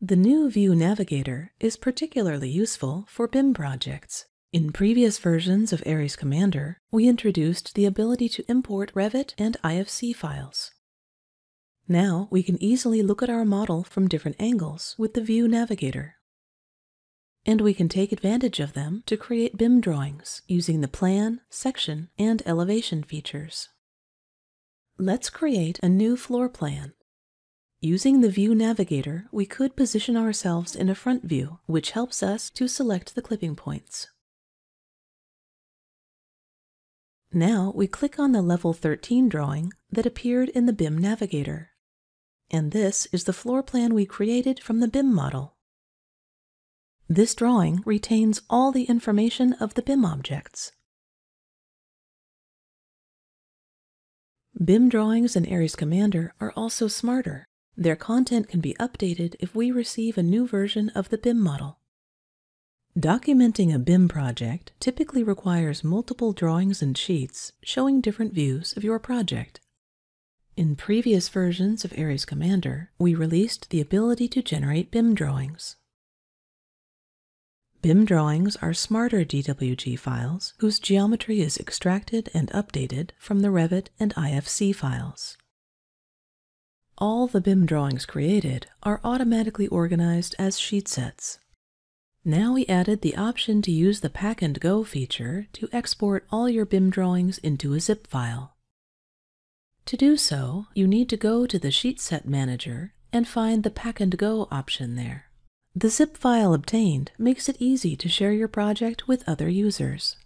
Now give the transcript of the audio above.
The new View Navigator is particularly useful for BIM projects. In previous versions of Ares Commander, we introduced the ability to import Revit and IFC files. Now we can easily look at our model from different angles with the View Navigator. And we can take advantage of them to create BIM drawings using the plan, section, and elevation features. Let's create a new floor plan. Using the View Navigator, we could position ourselves in a front view, which helps us to select the clipping points. Now we click on the Level 13 drawing that appeared in the BIM Navigator. And this is the floor plan we created from the BIM model. This drawing retains all the information of the BIM objects. BIM drawings in Ares Commander are also smarter. Their content can be updated if we receive a new version of the BIM model. Documenting a BIM project typically requires multiple drawings and sheets showing different views of your project. In previous versions of Ares Commander, we released the ability to generate BIM drawings. BIM drawings are smarter DWG files whose geometry is extracted and updated from the Revit and IFC files. All the BIM drawings created are automatically organized as sheet sets. Now we added the option to use the Pack and Go feature to export all your BIM drawings into a zip file. To do so, you need to go to the Sheet Set Manager and find the Pack and Go option there. The zip file obtained makes it easy to share your project with other users.